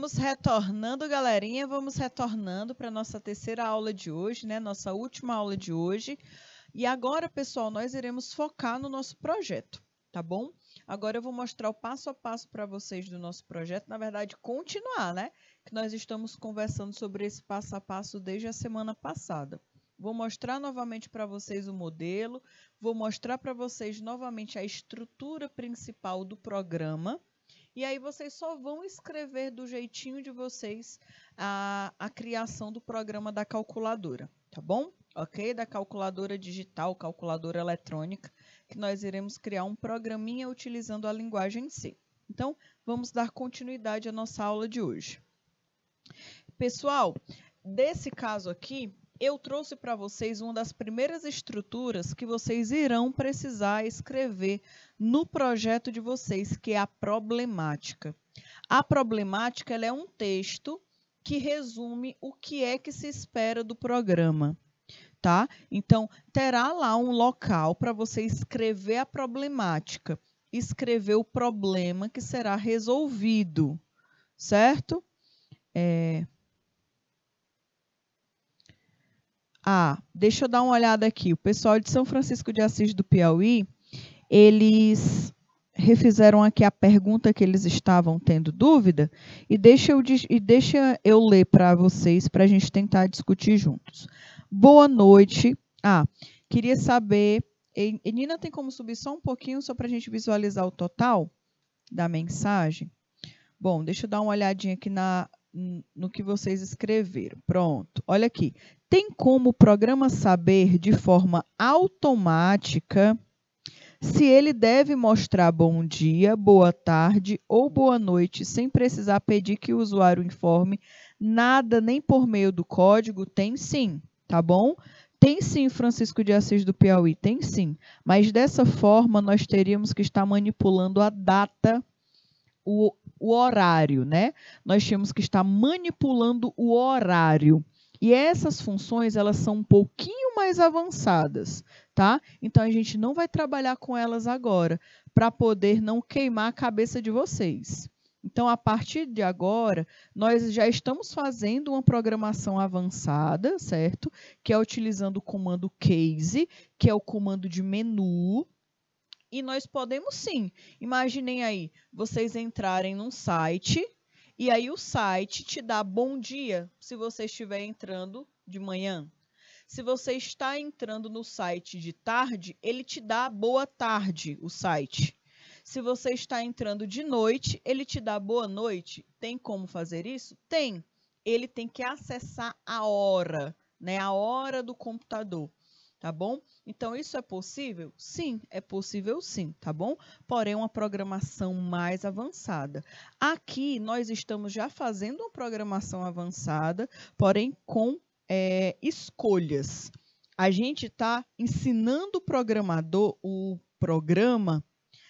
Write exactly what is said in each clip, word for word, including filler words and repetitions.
Vamos retornando, galerinha, vamos retornando para a nossa terceira aula de hoje, né? Nossa última aula de hoje. E agora, pessoal, nós iremos focar no nosso projeto, tá bom? Agora eu vou mostrar o passo a passo para vocês do nosso projeto, na verdade, continuar, né? Que nós estamos conversando sobre esse passo a passo desde a semana passada. Vou mostrar novamente para vocês o modelo, vou mostrar para vocês novamente a estrutura principal do programa. E aí vocês só vão escrever do jeitinho de vocês a, a criação do programa da calculadora, tá bom? Ok? Da calculadora digital, calculadora eletrônica, que nós iremos criar um programinha utilizando a linguagem C. Então, vamos dar continuidade à nossa aula de hoje. Pessoal, desse caso aqui, eu trouxe para vocês uma das primeiras estruturas que vocês irão precisar escrever no projeto de vocês, que é a problemática. A problemática ela é um texto que resume o que é que se espera do programa, tá? Então, terá lá um local para você escrever a problemática, escrever o problema que será resolvido, certo? É... Ah, deixa eu dar uma olhada aqui. O pessoal de São Francisco de Assis do Piauí, eles refizeram aqui a pergunta que eles estavam tendo dúvida e deixa eu, e deixa eu ler para vocês, para a gente tentar discutir juntos. Boa noite. Ah, queria saber... E, e Nina, tem como subir só um pouquinho, só para a gente visualizar o total da mensagem? Bom, deixa eu dar uma olhadinha aqui na... no que vocês escreveram. Pronto, olha aqui. Tem como o programa saber de forma automática se ele deve mostrar bom dia, boa tarde ou boa noite, sem precisar pedir que o usuário informe nada, nem por meio do código? Tem sim, tá bom? Tem sim, Francisco de Assis do Piauí, tem sim. Mas dessa forma, nós teríamos que estar manipulando a data, o o horário, né? Nós tínhamos que estar manipulando o horário. E essas funções, elas são um pouquinho mais avançadas, tá? Então, a gente não vai trabalhar com elas agora, para poder não queimar a cabeça de vocês. Então, a partir de agora, nós já estamos fazendo uma programação avançada, certo? Que é utilizando o comando case, que é o comando de menu. E nós podemos sim, imaginem aí, vocês entrarem num site e aí o site te dá bom dia se você estiver entrando de manhã. Se você está entrando no site de tarde, ele te dá boa tarde, o site. Se você está entrando de noite, ele te dá boa noite. Tem como fazer isso? Tem. Ele tem que acessar a hora, né? A hora do computador. Tá bom? Então, isso é possível? Sim, é possível sim, tá bom? Porém, uma programação mais avançada. Aqui, nós estamos já fazendo uma programação avançada, porém com é, escolhas. A gente está ensinando o programador, o programa,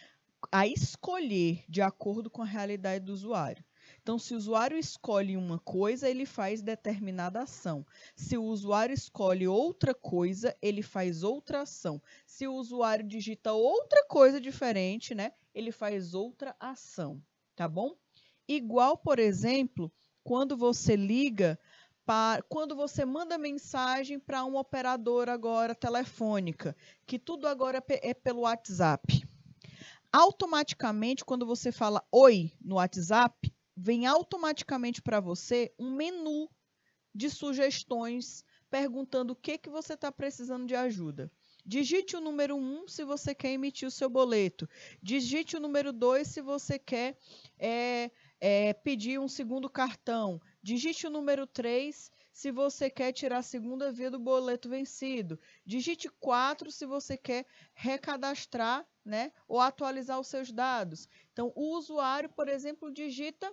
a escolher de acordo com a realidade do usuário. Então, se o usuário escolhe uma coisa, ele faz determinada ação. Se o usuário escolhe outra coisa, ele faz outra ação. Se o usuário digita outra coisa diferente, né, ele faz outra ação, tá bom? Igual, por exemplo, quando você liga, para, quando você manda mensagem para uma operadora agora telefônica, que tudo agora é pelo WhatsApp. Automaticamente, quando você fala oi no WhatsApp, vem automaticamente para você um menu de sugestões perguntando o que, que você está precisando de ajuda. Digite o número um se você quer emitir o seu boleto. Digite o número dois se você quer é, é, pedir um segundo cartão. Digite o número três se você quer tirar a segunda via do boleto vencido. Digite quatro se você quer recadastrar, né, ou atualizar os seus dados. Então, o usuário, por exemplo, digita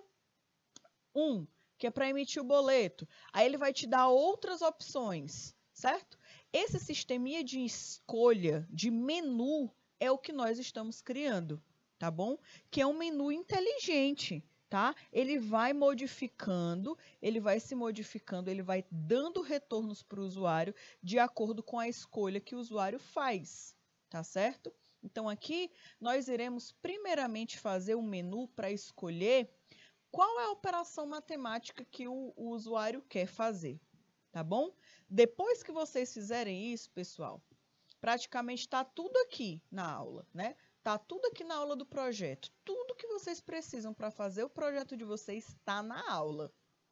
um, que é para emitir o boleto. Aí ele vai te dar outras opções, certo? Esse sisteminha de escolha, de menu, é o que nós estamos criando, tá bom? Que é um menu inteligente, tá? Ele vai modificando, ele vai se modificando, ele vai dando retornos para o usuário de acordo com a escolha que o usuário faz, tá certo? Então, aqui nós iremos primeiramente fazer um menu para escolher qual é a operação matemática que o, o usuário quer fazer, tá bom? Depois que vocês fizerem isso, pessoal, praticamente está tudo aqui na aula, né? Está tudo aqui na aula do projeto. Tudo que vocês precisam para fazer o projeto de vocês está na aula.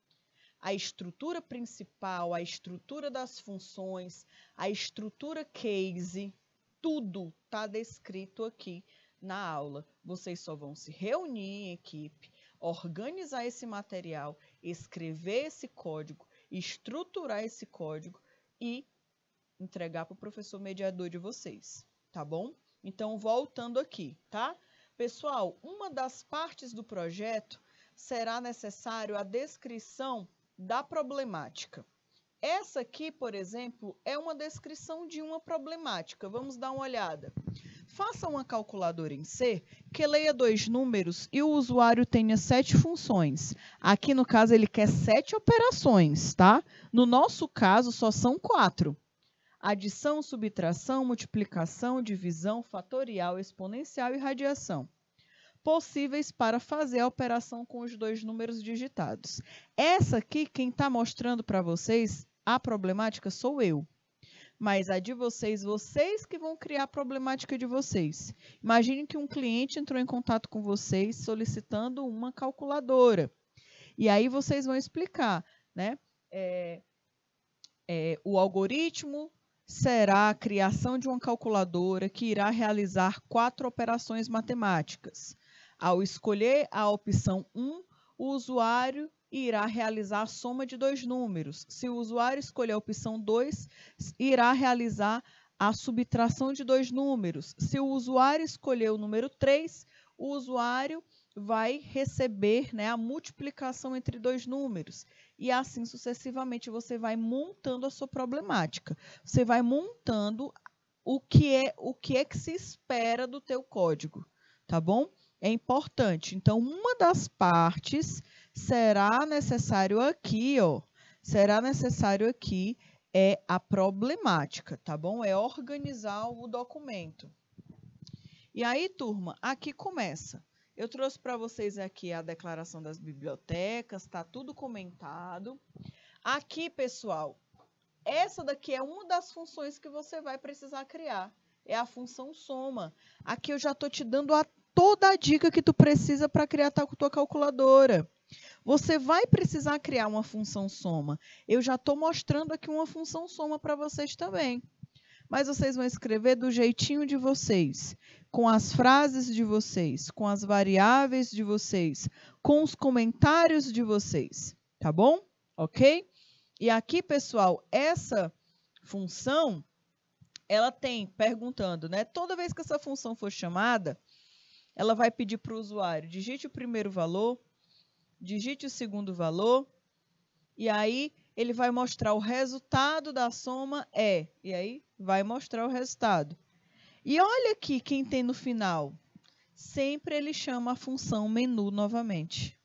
A estrutura principal, a estrutura das funções, a estrutura case, tudo está descrito aqui na aula. Vocês só vão se reunir em equipe, organizar esse material, escrever esse código, estruturar esse código e entregar para o professor mediador de vocês, tá bom? Então, voltando aqui, tá? Pessoal, uma das partes do projeto será necessário a descrição da problemática. Essa aqui, por exemplo, é uma descrição de uma problemática. Vamos dar uma olhada. Faça uma calculadora em C que leia dois números e o usuário tenha sete funções. Aqui, no caso, ele quer sete operações, tá? No nosso caso, só são quatro. Adição, subtração, multiplicação, divisão, fatorial, exponencial e radiação. Possíveis para fazer a operação com os dois números digitados. Essa aqui, quem está mostrando para vocês a problemática sou eu. Mas a de vocês, vocês que vão criar a problemática de vocês. Imagine que um cliente entrou em contato com vocês solicitando uma calculadora. E aí vocês vão explicar, né? É, é, o algoritmo será a criação de uma calculadora que irá realizar quatro operações matemáticas. Ao escolher a opção um, o usuário irá realizar a soma de dois números. Se o usuário escolher a opção dois, irá realizar a subtração de dois números. Se o usuário escolher o número três, o usuário vai receber, né, a multiplicação entre dois números. E assim sucessivamente você vai montando a sua problemática. Você vai montando o que é, o que é que se espera do teu código, tá bom? É importante. Então, uma das partes será necessário aqui, ó, será necessário aqui é a problemática, tá bom? É organizar o documento. E aí, turma, aqui começa. Eu trouxe para vocês aqui a declaração das bibliotecas, tá tudo comentado. Aqui, pessoal, essa daqui é uma das funções que você vai precisar criar. É a função soma. Aqui eu já estou te dando a toda a dica que tu precisa para criar a tua calculadora. Você vai precisar criar uma função soma. Eu já estou mostrando aqui uma função soma para vocês também. Mas vocês vão escrever do jeitinho de vocês, com as frases de vocês, com as variáveis de vocês, com os comentários de vocês, tá bom? Ok? E aqui, pessoal, essa função, ela tem, perguntando, né? Toda vez que essa função for chamada, ela vai pedir para o usuário, digite o primeiro valor, digite o segundo valor, e aí ele vai mostrar o resultado da soma é, e aí vai mostrar o resultado. E olha aqui quem tem no final, sempre ele chama a função menu novamente.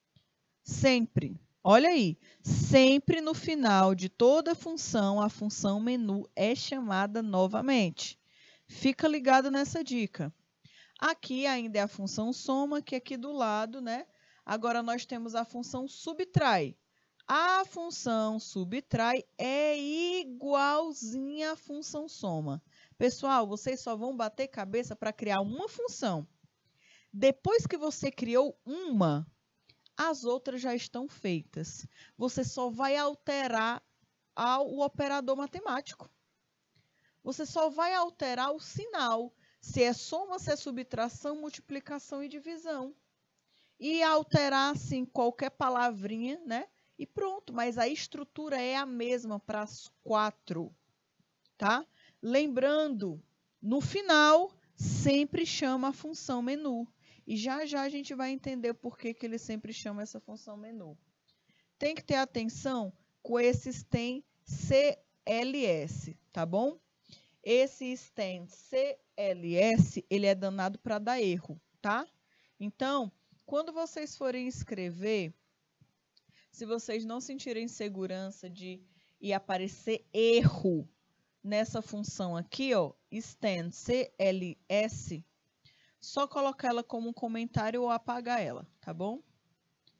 Sempre, olha aí, sempre no final de toda função, a função menu é chamada novamente. Fica ligado nessa dica. Aqui ainda é a função soma, que é aqui do lado, né? Agora nós temos a função subtrai. A função subtrai é igualzinha à função soma. Pessoal, vocês só vão bater cabeça para criar uma função. Depois que você criou uma, as outras já estão feitas. Você só vai alterar o operador matemático. Você só vai alterar o sinal. Se é soma, se é subtração, multiplicação e divisão. E alterar, assim, qualquer palavrinha, né? E pronto, mas a estrutura é a mesma para as quatro, tá? Lembrando, no final, sempre chama a função menu. E já já a gente vai entender por que que ele sempre chama essa função menu. Tem que ter atenção com esse stem C L S, tá bom? Esse stem C L S, ele é danado para dar erro, tá? Então, quando vocês forem escrever, se vocês não sentirem segurança de ir aparecer erro nessa função aqui, ó, stem C L S, só colocar ela como um comentário ou apagar ela, tá bom?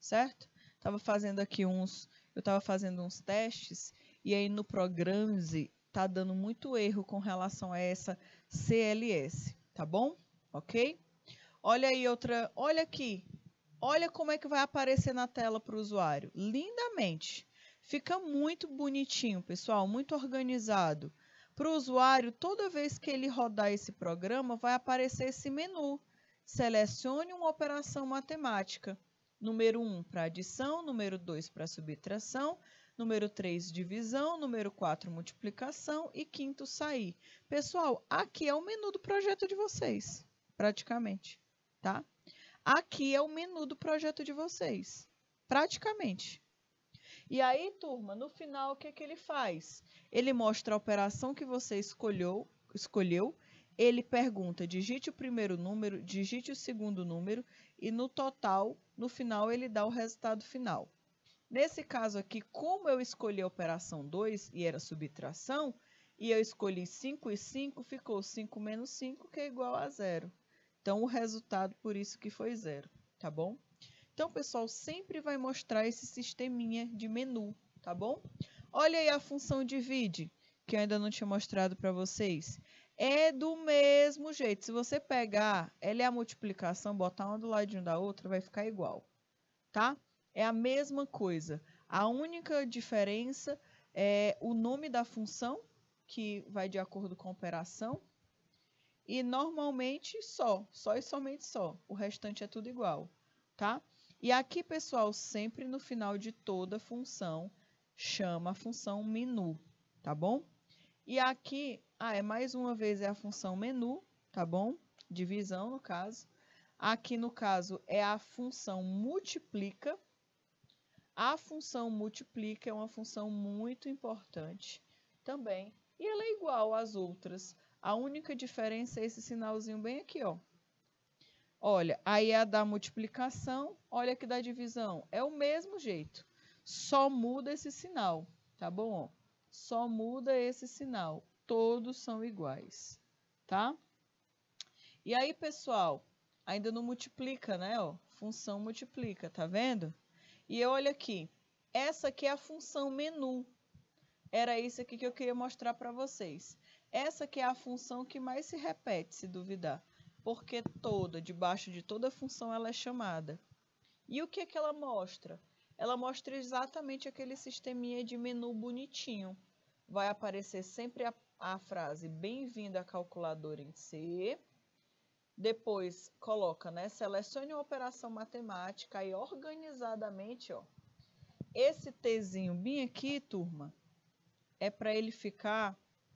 certo? Tava fazendo aqui uns, eu estava fazendo uns testes e aí no Programze tá dando muito erro com relação a essa C L S, tá bom? Ok? Olha aí outra, olha aqui, olha como é que vai aparecer na tela para o usuário, lindamente. Fica muito bonitinho, pessoal, muito organizado. Para o usuário, toda vez que ele rodar esse programa, vai aparecer esse menu. Selecione uma operação matemática. Número um para adição, número dois para subtração, número três divisão, número quatro multiplicação e quinto sair. Pessoal, aqui é o menu do projeto de vocês, praticamente, tá? Aqui é o menu do projeto de vocês, praticamente. E aí, turma, no final, o que é que ele faz? Ele mostra a operação que você escolheu, escolheu, ele pergunta, digite o primeiro número, digite o segundo número, e no total, no final, ele dá o resultado final. Nesse caso aqui, como eu escolhi a operação dois, e era subtração, e eu escolhi cinco e cinco, ficou cinco menos cinco, que é igual a zero. Então, o resultado, por isso que foi zero, tá bom? Então, pessoal, sempre vai mostrar esse sisteminha de menu, tá bom? Olha aí a função divide, que eu ainda não tinha mostrado para vocês. É do mesmo jeito. Se você pegar, ela é a multiplicação, botar uma do ladinho da outra, vai ficar igual, tá? É a mesma coisa. A única diferença é o nome da função, que vai de acordo com a operação. E normalmente só, só e somente só. O restante é tudo igual, tá? E aqui, pessoal, sempre no final de toda função, chama a função menu, tá bom? E aqui, ah, é mais uma vez é a função menu, tá bom? Divisão, no caso. Aqui, no caso, é a função multiplica. A função multiplica é uma função muito importante também. E ela é igual às outras. A única diferença é esse sinalzinho bem aqui, ó. Olha, aí é a da multiplicação, olha aqui da divisão. É o mesmo jeito, só muda esse sinal, tá bom? Só muda esse sinal, todos são iguais, tá? E aí, pessoal, ainda não multiplica, né? Ó, função multiplica, tá vendo? E olha aqui, essa aqui é a função menu. Era isso aqui que eu queria mostrar para vocês. Essa aqui é a função que mais se repete, se duvidar. Porque toda, debaixo de toda função, ela é chamada. E o que é que ela mostra? Ela mostra exatamente aquele sisteminha de menu bonitinho. Vai aparecer sempre a, a frase bem-vindo à calculadora em C. Depois coloca, né? Selecione uma operação matemática e organizadamente, ó. Esse Tzinho bem aqui, turma, é para ele ficar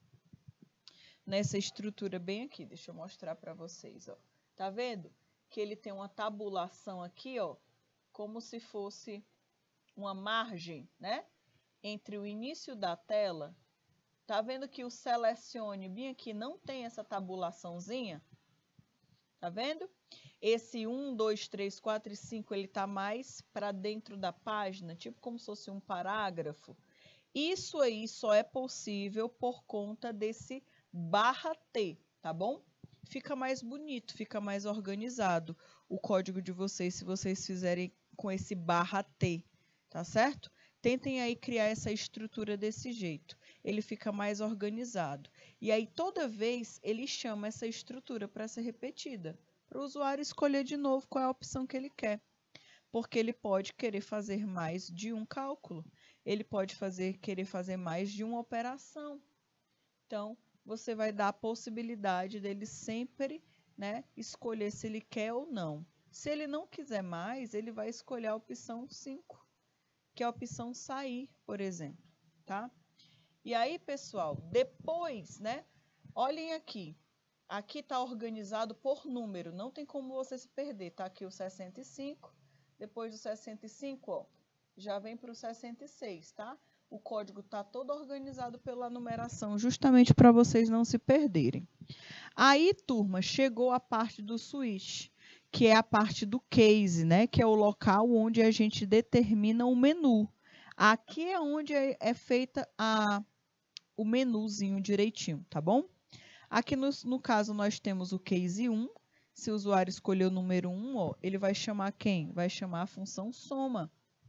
nessa estrutura bem aqui. Deixa eu mostrar para vocês, ó. Tá vendo? Que ele tem uma tabulação aqui, ó, como se fosse uma margem, né? Entre o início da tela. Tá vendo que o selecione bem aqui não tem essa tabulaçãozinha? Tá vendo? Esse um, dois, três, quatro e cinco, ele tá mais para dentro da página, tipo como se fosse um parágrafo. Isso aí só é possível por conta desse barra T, tá bom? Fica mais bonito, fica mais organizado o código de vocês se vocês fizerem com esse barra T, tá certo? Tentem aí criar essa estrutura desse jeito, ele fica mais organizado. E aí toda vez ele chama essa estrutura para ser repetida, para o usuário escolher de novo qual é a opção que ele quer. Porque ele pode querer fazer mais de um cálculo, ele pode fazer, querer fazer mais de uma operação. Então, você vai dar a possibilidade dele sempre, né, escolher se ele quer ou não. Se ele não quiser mais, ele vai escolher a opção cinco, que é a opção sair, por exemplo, tá? E aí, pessoal, depois, né, olhem aqui. Aqui está organizado por número, não tem como você se perder, tá? Aqui o sessenta e cinco. Depois do sessenta e cinco, ó, já vem para o sessenta e seis, tá? O código está todo organizado pela numeração, justamente para vocês não se perderem. Aí, turma, chegou a parte do switch, que é a parte do case, né? Que é o local onde a gente determina o menu. Aqui é onde é, é feita a, o menuzinho direitinho, tá bom? Aqui no, no caso nós temos o case um, Se o usuário escolher o número um, ó, ele vai chamar quem? Vai chamar a função soma.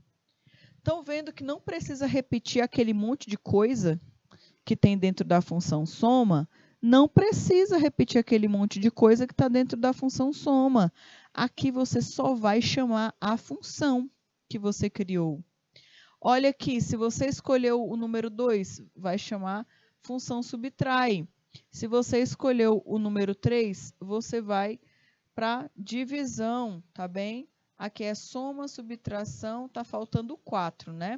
Estão vendo que não precisa repetir aquele monte de coisa que tem dentro da função soma? Não precisa repetir aquele monte de coisa que está dentro da função soma. Aqui você só vai chamar a função que você criou. Olha aqui, se você escolheu o número dois, vai chamar função subtrai. Se você escolheu o número três, você vai para divisão, tá bem? Aqui é soma, subtração, tá faltando quatro, né?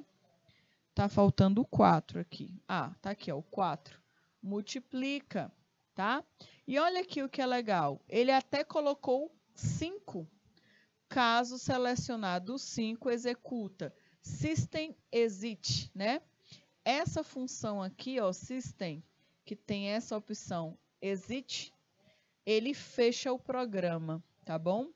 Tá faltando quatro aqui. Ah, tá aqui, ó, o quatro. Multiplica, tá? E olha aqui o que é legal. Ele até colocou cinco. Caso selecionado cinco, executa system exit, né? Essa função aqui, ó, system, que tem essa opção exit, ele fecha o programa, tá bom?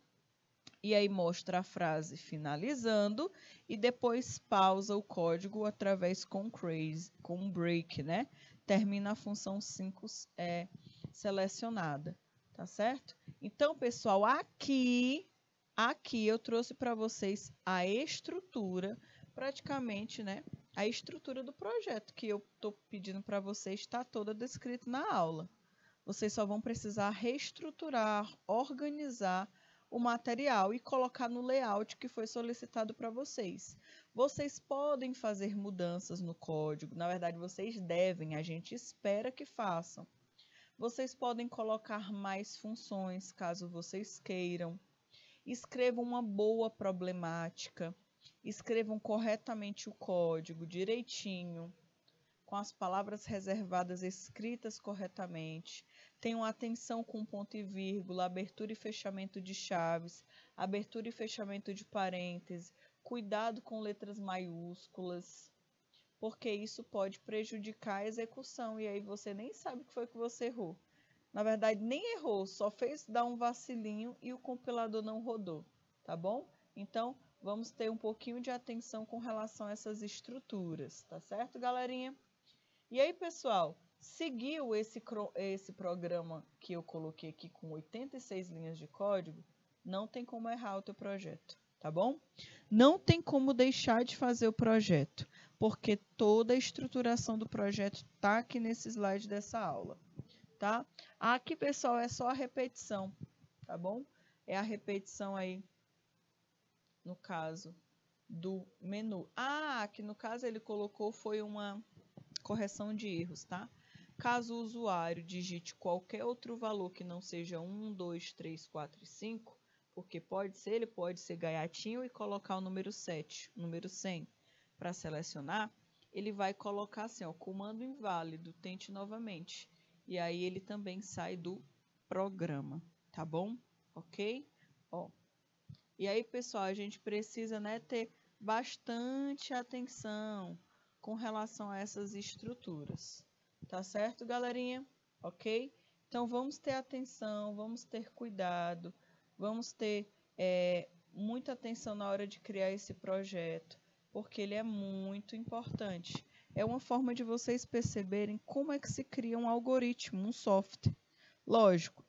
E aí mostra a frase finalizando e depois pausa o código através com crazy, com break, né? Termina a função cinco é, selecionada, tá certo? Então, pessoal, aqui, aqui eu trouxe para vocês a estrutura, praticamente, né? A estrutura do projeto que eu estou pedindo para vocês está toda descrita na aula. Vocês só vão precisar reestruturar, organizar o material e colocar no layout que foi solicitado para vocês. Vocês podem fazer mudanças no código, na verdade vocês devem, a gente espera que façam. Vocês podem colocar mais funções, caso vocês queiram. Escrevam uma boa problemática, escrevam corretamente o código, direitinho, com as palavras reservadas escritas corretamente. Tenham atenção com ponto e vírgula, abertura e fechamento de chaves, abertura e fechamento de parênteses, cuidado com letras maiúsculas, porque isso pode prejudicar a execução e aí você nem sabe o que foi que você errou. Na verdade, nem errou, só fez dar um vacilinho e o compilador não rodou, tá bom? Então, vamos ter um pouquinho de atenção com relação a essas estruturas, tá certo, galerinha? E aí, pessoal, seguiu esse, esse programa que eu coloquei aqui com oitenta e seis linhas de código, não tem como errar o teu projeto, tá bom? Não tem como deixar de fazer o projeto, porque toda a estruturação do projeto está aqui nesse slide dessa aula, tá? Aqui, pessoal, é só a repetição, tá bom? É a repetição aí, no caso, do menu. Ah, aqui no caso ele colocou foi uma correção de erros, tá? Caso o usuário digite qualquer outro valor que não seja um, dois, três, quatro e cinco, porque pode ser, ele pode ser gaiatinho e colocar o número sete, o número cem, para selecionar, ele vai colocar assim, ó, comando inválido, tente novamente. E aí ele também sai do programa, tá bom? Ok? Ó. E aí, pessoal, a gente precisa, né, ter bastante atenção com relação a essas estruturas. Tá certo, galerinha? Ok? Então, vamos ter atenção, vamos ter cuidado, vamos ter é, muita atenção na hora de criar esse projeto, porque ele é muito importante. É uma forma de vocês perceberem como é que se cria um algoritmo, um software. Lógico,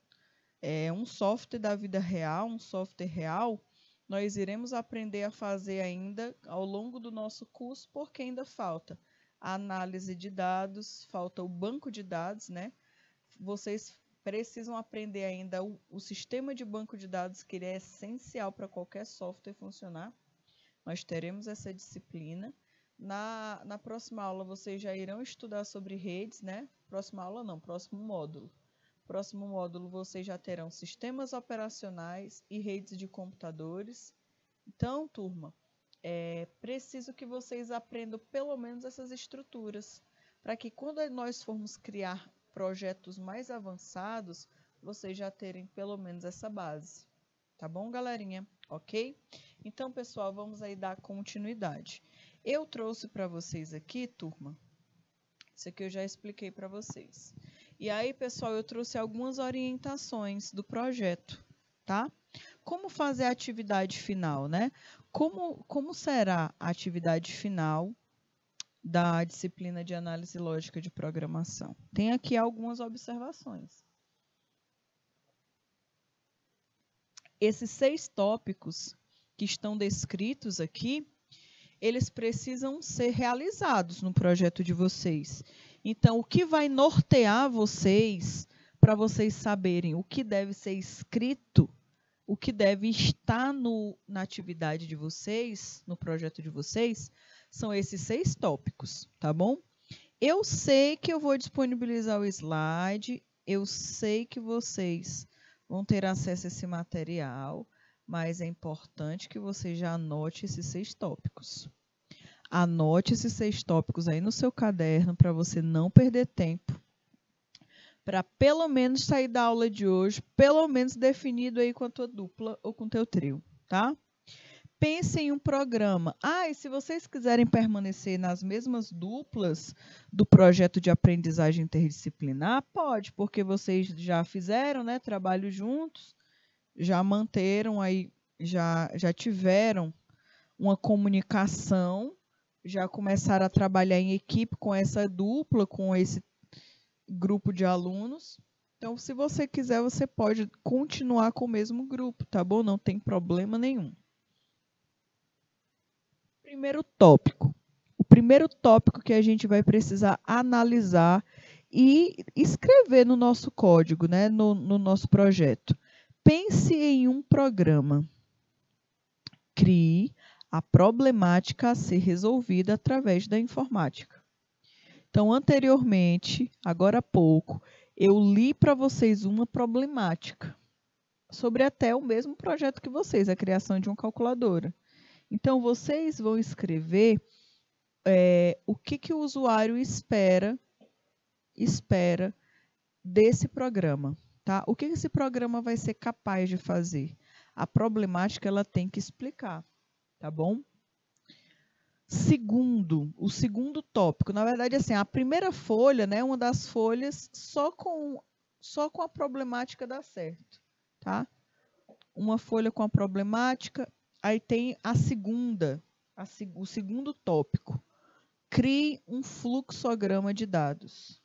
é um software da vida real, um software real, nós iremos aprender a fazer ainda ao longo do nosso curso, porque ainda falta a análise de dados, falta o banco de dados, né? Vocês precisam aprender ainda o, o sistema de banco de dados, que ele é essencial para qualquer software funcionar. Nós teremos essa disciplina. Na, na próxima aula, vocês já irão estudar sobre redes, né? Próxima aula não, próximo módulo. Próximo módulo, vocês já terão sistemas operacionais e redes de computadores. Então, turma, é preciso que vocês aprendam pelo menos essas estruturas, para que quando nós formos criar projetos mais avançados, vocês já terem pelo menos essa base. Tá bom, galerinha? Ok? Então, pessoal, vamos aí dar continuidade. Eu trouxe para vocês aqui, turma, isso aqui eu já expliquei para vocês. E aí, pessoal, eu trouxe algumas orientações do projeto, tá? Como fazer a atividade final, né? Como, como será a atividade final da disciplina de análise lógica de programação? Tem aqui algumas observações. Esses seis tópicos que estão descritos aqui, eles precisam ser realizados no projeto de vocês. Então, o que vai nortear vocês, para vocês saberem o que deve ser escrito, o que deve estar no, na atividade de vocês, no projeto de vocês, são esses seis tópicos, tá bom? Eu sei que eu vou disponibilizar o slide, eu sei que vocês vão ter acesso a esse material, mas é importante que você já anote esses seis tópicos. Anote esses seis tópicos aí no seu caderno para você não perder tempo. Para pelo menos sair da aula de hoje, pelo menos definido aí com a tua dupla ou com o teu trio, tá? Pense em um programa. Ah, e se vocês quiserem permanecer nas mesmas duplas do projeto de aprendizagem interdisciplinar, pode, porque vocês já fizeram, né, trabalho juntos, já manteram aí, já, já tiveram uma comunicação, já começaram a trabalhar em equipe com essa dupla, com esse grupo de alunos. Então, se você quiser, você pode continuar com o mesmo grupo, tá bom? Não tem problema nenhum. Primeiro tópico. O primeiro tópico que a gente vai precisar analisar e escrever no nosso código, né, no, no nosso projeto. Pense em um programa. Crie a problemática a ser resolvida através da informática. Então, anteriormente, agora há pouco, eu li para vocês uma problemática sobre até o mesmo projeto que vocês, a criação de uma calculadora. Então, vocês vão escrever é, o que, que o usuário espera, espera desse programa. Tá? O que esse programa vai ser capaz de fazer? A problemática ela tem que explicar, tá bom? Segundo, o segundo tópico, na verdade, assim, a primeira folha, né, uma das folhas, só com, só com a problemática dá certo, tá? Uma folha com a problemática, aí tem a segunda, a, o segundo tópico. Crie um fluxograma de dados.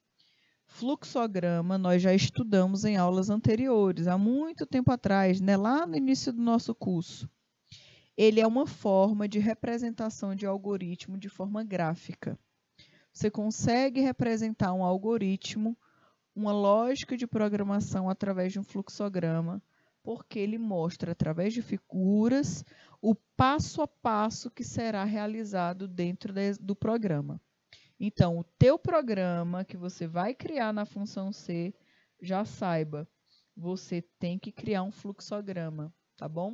Fluxograma nós já estudamos em aulas anteriores, há muito tempo atrás, né, lá no início do nosso curso. Ele é uma forma de representação de algoritmo de forma gráfica. Você consegue representar um algoritmo, uma lógica de programação através de um fluxograma, porque ele mostra, através de figuras, o passo a passo que será realizado dentro de, do programa. Então, o teu programa que você vai criar na função C, já saiba, você tem que criar um fluxograma, tá bom?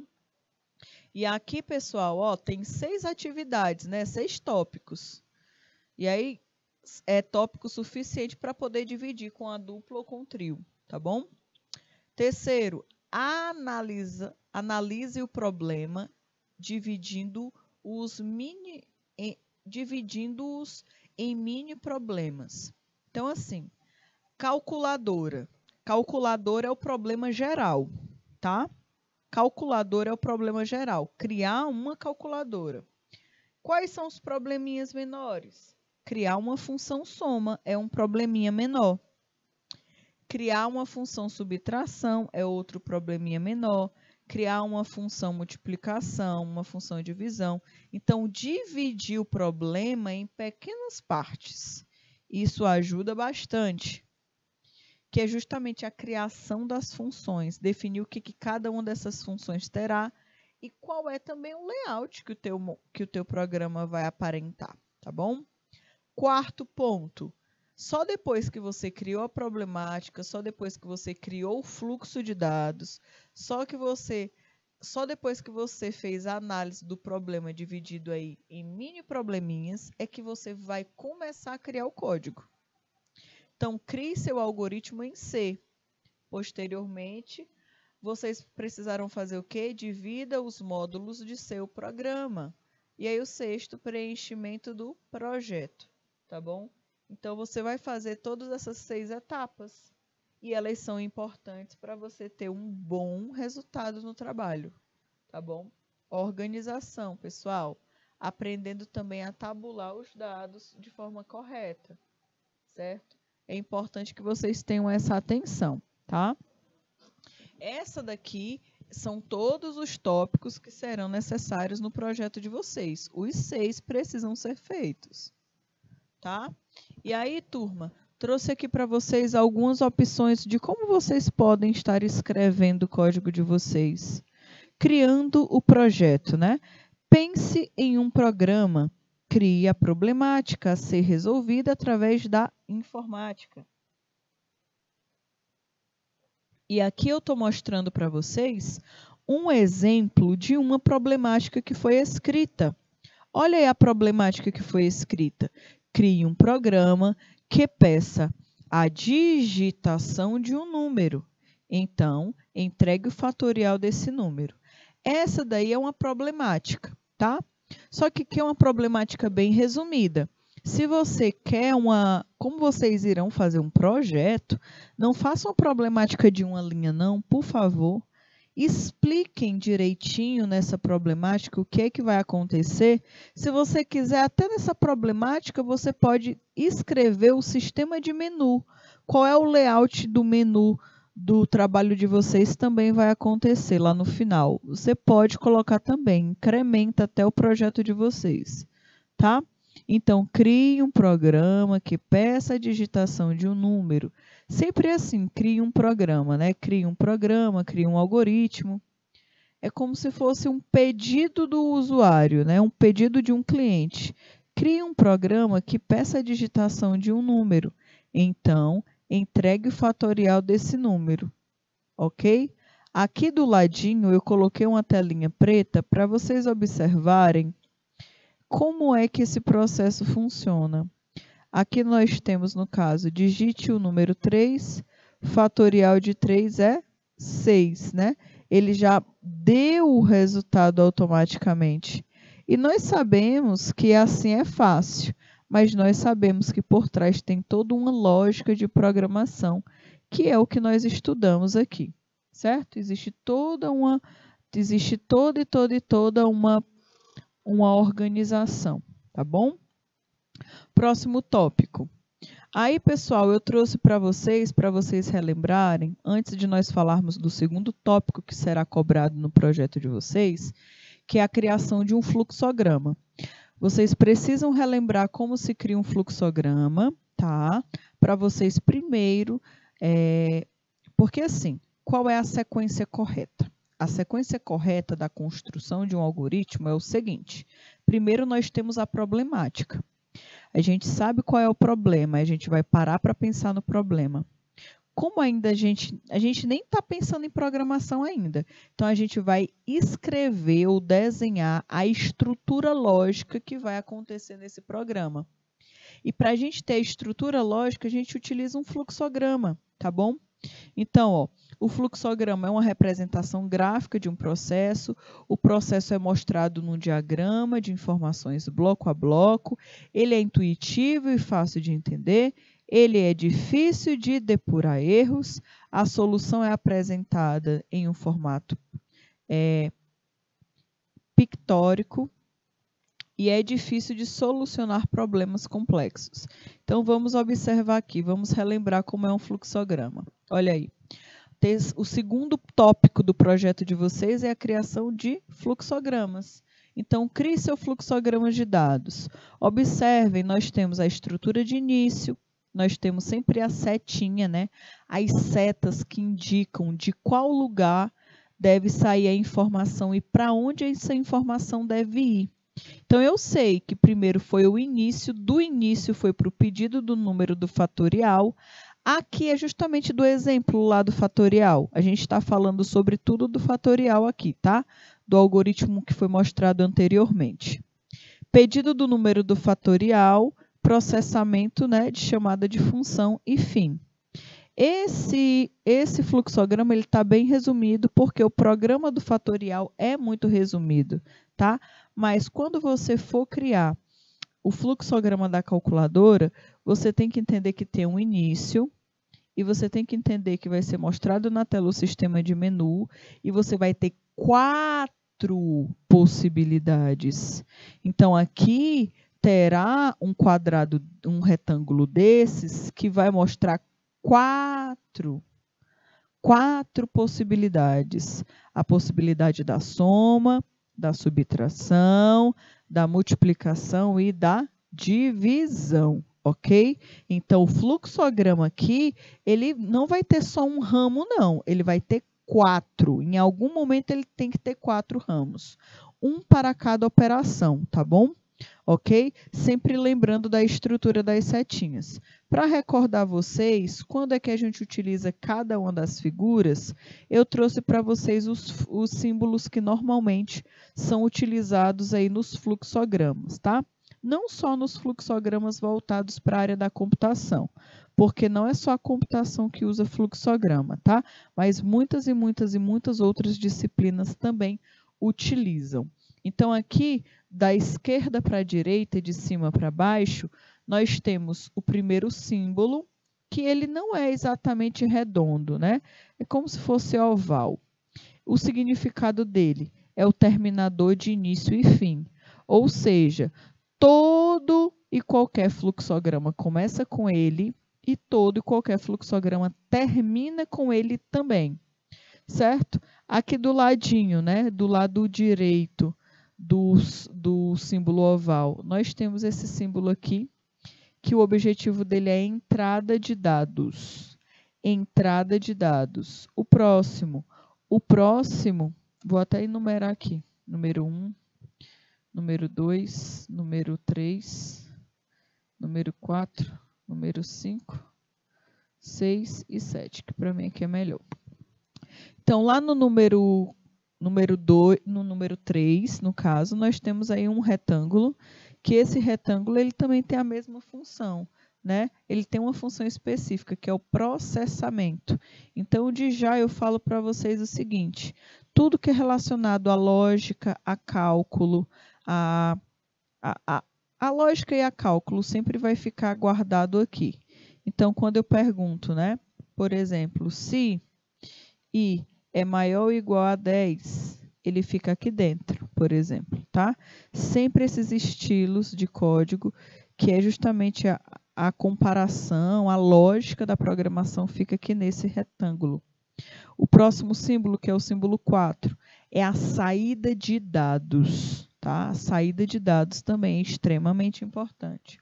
E aqui, pessoal, ó, tem seis atividades, né? Seis tópicos. E aí, é tópico suficiente para poder dividir com a dupla ou com o trio, tá bom? Terceiro, analisa, analise o problema dividindo os mini, em, dividindo-os em mini problemas. Então, assim, calculadora. Calculadora é o problema geral, tá? Calculadora é o problema geral. Criar uma calculadora. Quais são os probleminhas menores? Criar uma função soma é um probleminha menor. Criar uma função subtração é outro probleminha menor. Criar uma função multiplicação, uma função divisão. Então, dividir o problema em pequenas partes. Isso ajuda bastante. Que é justamente a criação das funções, definir o que, que cada uma dessas funções terá e qual é também o layout que o teu, que o teu programa vai aparentar, tá bom? Quarto ponto, só depois que você criou a problemática, só depois que você criou o fluxo de dados, só, que você, só depois que você fez a análise do problema dividido aí em mini probleminhas, é que você vai começar a criar o código. Então, crie seu algoritmo em C. Posteriormente, vocês precisaram fazer o quê? Divida os módulos de seu programa. E aí, o sexto, preenchimento do projeto, tá bom? Então, você vai fazer todas essas seis etapas. E elas são importantes para você ter um bom resultado no trabalho, tá bom? Organização, pessoal. Aprendendo também a tabular os dados de forma correta, certo? É importante que vocês tenham essa atenção, tá? Essa daqui são todos os tópicos que serão necessários no projeto de vocês. Os seis precisam ser feitos, tá? E aí, turma, trouxe aqui para vocês algumas opções de como vocês podem estar escrevendo o código de vocês, criando o projeto, né? Pense em um programa, crie a problemática a ser resolvida através da informática. E aqui eu estou mostrando para vocês um exemplo de uma problemática que foi escrita. Olha aí a problemática que foi escrita. Crie um programa que peça a digitação de um número. Então, entregue o fatorial desse número. Essa daí é uma problemática, tá? Só que aqui é uma problemática bem resumida. Se você quer uma... Como vocês irão fazer um projeto, não façam a problemática de uma linha, não, por favor. Expliquem direitinho nessa problemática o que é que vai acontecer. Se você quiser, até nessa problemática, você pode escrever o sistema de menu. Qual é o layout do menu do trabalho de vocês também vai acontecer lá no final. Você pode colocar também, incrementa até o projeto de vocês, tá? Então, crie um programa que peça a digitação de um número. Sempre assim, crie um programa, né? Crie um programa, crie um algoritmo. É como se fosse um pedido do usuário, né? Um pedido de um cliente. Crie um programa que peça a digitação de um número. Então, entregue o fatorial desse número, ok? Aqui do ladinho eu coloquei uma telinha preta para vocês observarem como é que esse processo funciona. Aqui nós temos, no caso, digite o número três, fatorial de três é seis, né? Ele já deu o resultado automaticamente. E nós sabemos que assim é fácil, mas nós sabemos que por trás tem toda uma lógica de programação, que é o que nós estudamos aqui, certo? Existe toda uma, existe toda e toda e toda uma uma organização, tá bom? Próximo tópico. Aí, pessoal, eu trouxe para vocês, para vocês relembrarem, antes de nós falarmos do segundo tópico que será cobrado no projeto de vocês, que é a criação de um fluxograma. Vocês precisam relembrar como se cria um fluxograma, tá? Para vocês primeiro, é... porque assim, qual é a sequência correta? A sequência correta da construção de um algoritmo é o seguinte. Primeiro, nós temos a problemática. A gente sabe qual é o problema, a gente vai parar para pensar no problema. Como ainda a gente, a gente nem está pensando em programação ainda, então a gente vai escrever ou desenhar a estrutura lógica que vai acontecer nesse programa. E para a gente ter a estrutura lógica, a gente utiliza um fluxograma, tá bom? Então, ó, o fluxograma é uma representação gráfica de um processo. O processo é mostrado num diagrama de informações bloco a bloco. Ele é intuitivo e fácil de entender. Ele é difícil de depurar erros. A solução é apresentada em um formato é, pictórico. E é difícil de solucionar problemas complexos. Então, vamos observar aqui, vamos relembrar como é um fluxograma. Olha aí. O segundo tópico do projeto de vocês é a criação de fluxogramas. Então, crie seu fluxograma de dados. Observem, nós temos a estrutura de início, nós temos sempre a setinha, né? As setas que indicam de qual lugar deve sair a informação e para onde essa informação deve ir. Então, eu sei que primeiro foi o início, do início foi para o pedido do número do fatorial. Aqui é justamente do exemplo lá do fatorial. A gente está falando sobre tudo do fatorial aqui, tá? Do algoritmo que foi mostrado anteriormente. Pedido do número do fatorial, processamento, né, de chamada de função e fim. Esse, esse fluxograma está bem resumido, porque o programa do fatorial é muito resumido, tá? Mas quando você for criar o fluxograma da calculadora, você tem que entender que tem um início, e você tem que entender que vai ser mostrado na tela o sistema de menu, e você vai ter quatro possibilidades. Então, aqui terá um quadrado, um retângulo desses, que vai mostrar quatro, quatro possibilidades. A possibilidade da soma, da subtração, da multiplicação e da divisão, ok? Então, o fluxograma aqui, ele não vai ter só um ramo, não. Ele vai ter quatro. Em algum momento, ele tem que ter quatro ramos. Um para cada operação, tá bom? Ok? Sempre lembrando da estrutura das setinhas. Para recordar vocês, quando é que a gente utiliza cada uma das figuras, eu trouxe para vocês os, os símbolos que normalmente são utilizados aí nos fluxogramas, tá? Não só nos fluxogramas voltados para a área da computação, porque não é só a computação que usa fluxograma, tá? Mas muitas e muitas e muitas outras disciplinas também utilizam. Então, aqui, da esquerda para a direita e de cima para baixo, nós temos o primeiro símbolo, que ele não é exatamente redondo, né? É como se fosse oval. O significado dele é o terminador de início e fim. Ou seja, todo e qualquer fluxograma começa com ele e todo e qualquer fluxograma termina com ele também, certo? Aqui do ladinho, né? Do lado direito do, do símbolo oval, nós temos esse símbolo aqui, que o objetivo dele é entrada de dados. Entrada de dados. O próximo. O próximo, vou até enumerar aqui. Número um, número dois, número três, número quatro, número cinco, seis e sete, que para mim aqui é melhor. Então, lá no número, número dois, no número três, no caso, nós temos aí um retângulo, que esse retângulo ele também tem a mesma função, né? Ele tem uma função específica, que é o processamento. Então, de já eu falo para vocês o seguinte, tudo que é relacionado à lógica, a cálculo, a, a, a, a lógica e a cálculo sempre vai ficar guardado aqui. Então, quando eu pergunto, né? Por exemplo, se i é maior ou igual a dez, ele fica aqui dentro, por exemplo, tá? Sempre esses estilos de código, que é justamente a, a comparação, a lógica da programação, fica aqui nesse retângulo. O próximo símbolo, que é o símbolo quatro, é a saída de dados, tá? A saída de dados também é extremamente importante.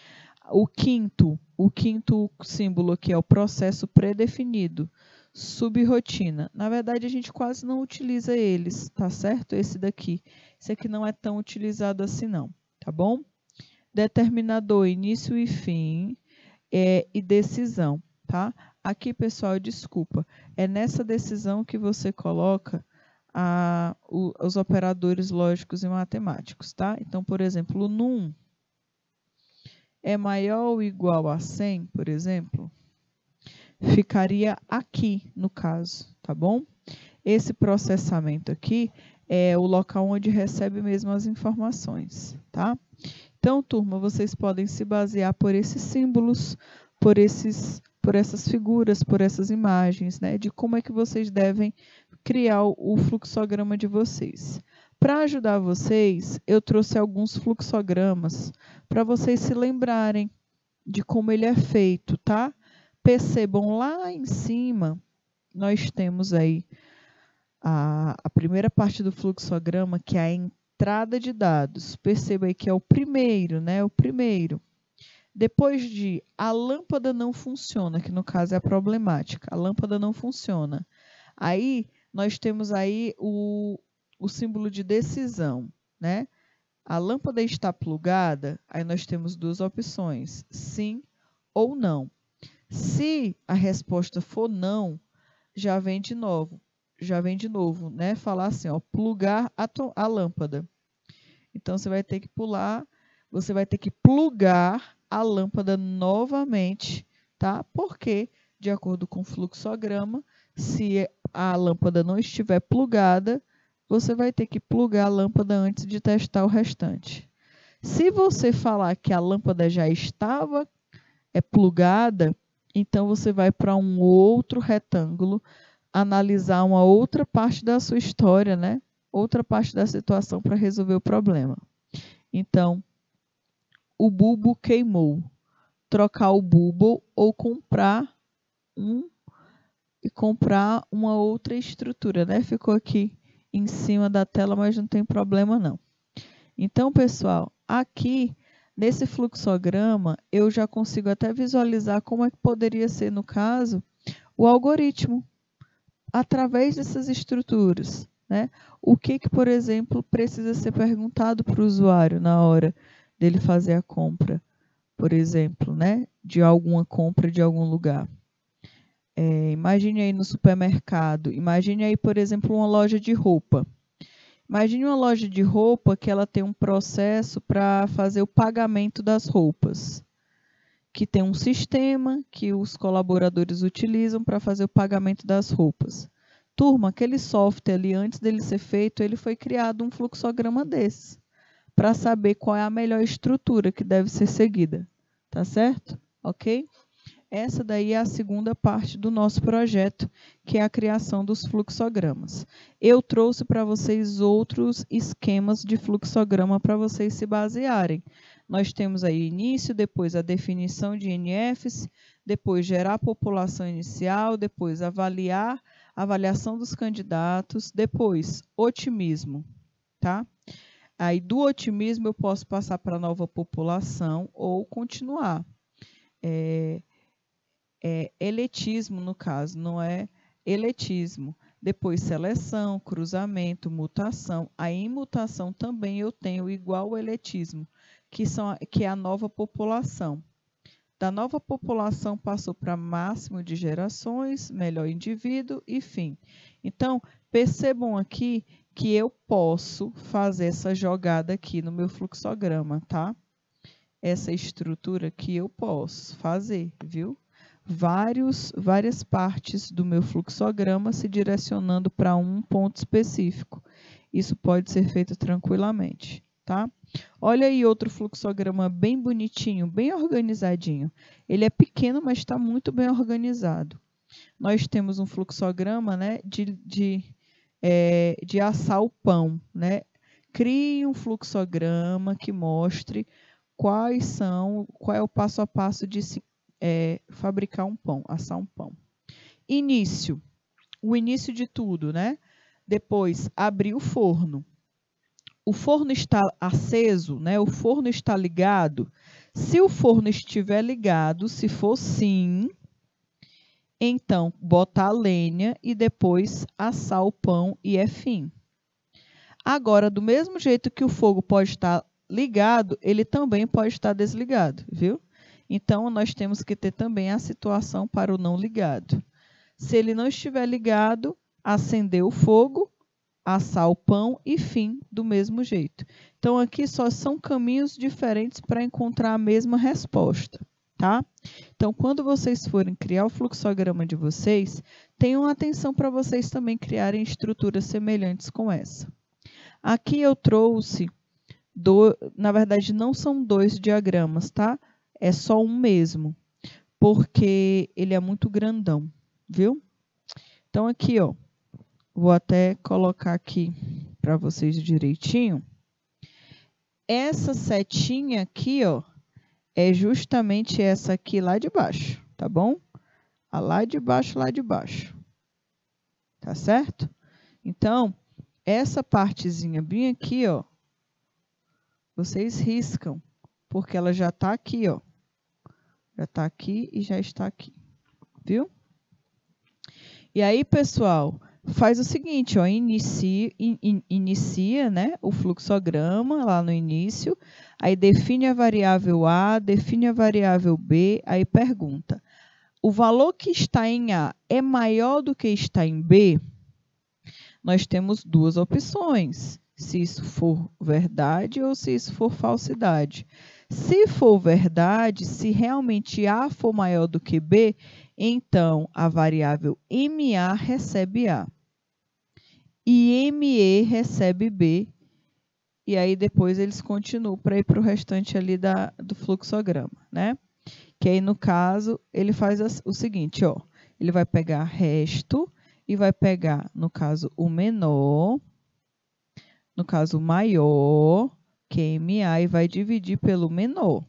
O quinto, o quinto símbolo aqui é o processo pré-definido, subrotina. Na verdade, a gente quase não utiliza eles, tá certo? Esse daqui. Esse aqui não é tão utilizado assim, não, tá bom? Determinador, início e fim, é, e decisão, tá? Aqui, pessoal, desculpa, é nessa decisão que você coloca a, o, os operadores lógicos e matemáticos, tá? Então, por exemplo, o num é maior ou igual a cem, por exemplo, ficaria aqui, no caso, tá bom? Esse processamento aqui é o local onde recebe mesmo as informações, tá? Então, turma, vocês podem se basear por esses símbolos, por, esses, por essas figuras, por essas imagens, né? De como é que vocês devem criar o fluxograma de vocês. Para ajudar vocês, eu trouxe alguns fluxogramas para vocês se lembrarem de como ele é feito, tá? Percebam lá em cima, nós temos aí a, a primeira parte do fluxograma, que é a entrada de dados. Perceba aí que é o primeiro, né? O primeiro. Depois de a lâmpada não funciona, que no caso é a problemática, a lâmpada não funciona. Aí nós temos aí o, o símbolo de decisão, né? A lâmpada está plugada, aí nós temos duas opções, sim ou não. Se a resposta for não, já vem de novo, já vem de novo, né? Falar assim, ó, plugar a, a lâmpada. Então, você vai ter que pular, você vai ter que plugar a lâmpada novamente, tá? Porque, de acordo com o fluxograma, se a lâmpada não estiver plugada, você vai ter que plugar a lâmpada antes de testar o restante. Se você falar que a lâmpada já estava é, plugada, então você vai para um outro retângulo, analisar uma outra parte da sua história, né? Outra parte da situação para resolver o problema. Então, o bulbo queimou. Trocar o bulbo ou comprar um comprar uma outra estrutura, né? Ficou aqui em cima da tela, mas não tem problema não. Então, pessoal, aqui nesse fluxograma, eu já consigo até visualizar como é que poderia ser, no caso, o algoritmo, através dessas estruturas, né? O que que, por exemplo, precisa ser perguntado para o usuário na hora dele fazer a compra, por exemplo, né? De alguma compra de algum lugar. É, imagine aí no supermercado, imagine aí, por exemplo, uma loja de roupa. Imagine uma loja de roupa que ela tem um processo para fazer o pagamento das roupas, que tem um sistema que os colaboradores utilizam para fazer o pagamento das roupas. Turma, aquele software ali, antes dele ser feito, ele foi criado um fluxograma desse, para saber qual é a melhor estrutura que deve ser seguida, tá certo? Ok? Essa daí é a segunda parte do nosso projeto, que é a criação dos fluxogramas. Eu trouxe para vocês outros esquemas de fluxograma para vocês se basearem. Nós temos aí início, depois a definição de N Fs, depois gerar a população inicial, depois avaliar a avaliação dos candidatos, depois otimismo, tá? Aí do otimismo eu posso passar para a nova população ou continuar. É, É eletismo, no caso, não é eletismo. Depois seleção, cruzamento, mutação. A imutação também eu tenho igual ao eletismo, que, são, que é a nova população. Da nova população passou para máximo de gerações, melhor indivíduo e fim. Então, percebam aqui que eu posso fazer essa jogada aqui no meu fluxograma, tá? Essa estrutura aqui eu posso fazer, viu? Vários, várias partes do meu fluxograma se direcionando para um ponto específico. Isso pode ser feito tranquilamente, tá? Olha aí outro fluxograma bem bonitinho, bem organizadinho. Ele é pequeno, mas está muito bem organizado. Nós temos um fluxograma, né, de, de, é, de assar o pão, né? Crie um fluxograma que mostre quais são, qual é o passo a passo de se É, fabricar um pão, assar um pão. Início, o início de tudo, né? Depois, abrir o forno. O forno está aceso, né? O forno está ligado. Se o forno estiver ligado, se for sim, então botar a lenha e depois assar o pão e é fim. Agora, do mesmo jeito que o fogo pode estar ligado, ele também pode estar desligado, viu? Então, nós temos que ter também a situação para o não ligado. Se ele não estiver ligado, acender o fogo, assar o pão e fim do mesmo jeito. Então, aqui só são caminhos diferentes para encontrar a mesma resposta, tá? Então, quando vocês forem criar o fluxograma de vocês, tenham atenção para vocês também criarem estruturas semelhantes com essa. Aqui eu trouxe, do, na verdade, não são dois diagramas, tá? É só um mesmo, porque ele é muito grandão, viu? Então, aqui, ó, vou até colocar aqui para vocês direitinho. Essa setinha aqui, ó, é justamente essa aqui lá de baixo, tá bom? A lá de baixo, lá de baixo. Tá certo? Então, essa partezinha bem aqui, ó, vocês riscam, porque ela já tá aqui, ó. Já está aqui e já está aqui, viu? E aí, pessoal, faz o seguinte, ó, inicia, in, inicia, né, o fluxograma lá no início, aí define a variável A, define a variável B, aí pergunta, o valor que está em A é maior do que está em B? Nós temos duas opções, se isso for verdade ou se isso for falsidade. Se for verdade, se realmente A for maior do que B, então a variável M A recebe A. E M E recebe B. E aí depois eles continuam para ir para o restante ali da, do fluxograma, né? Que aí no caso ele faz o seguinte, ó. Ele vai pegar resto e vai pegar, no caso, o menor, no caso, o maior, que é M A, e vai dividir pelo menor.